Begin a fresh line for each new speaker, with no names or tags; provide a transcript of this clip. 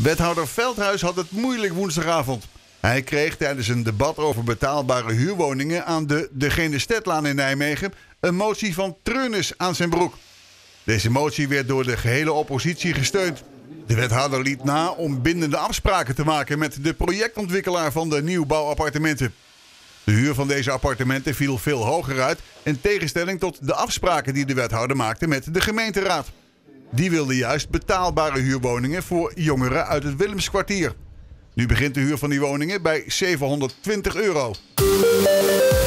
Wethouder Veldhuis had het moeilijk woensdagavond. Hij kreeg tijdens een debat over betaalbare huurwoningen aan de Gene Stedtlaan in Nijmegen een motie van treurnis aan zijn broek. Deze motie werd door de gehele oppositie gesteund. De wethouder liet na om bindende afspraken te maken met de projectontwikkelaar van de nieuwbouwappartementen. De huur van deze appartementen viel veel hoger uit in tegenstelling tot de afspraken die de wethouder maakte met de gemeenteraad. Die wilde juist betaalbare huurwoningen voor jongeren uit het Willemskwartier. Nu begint de huur van die woningen bij €720.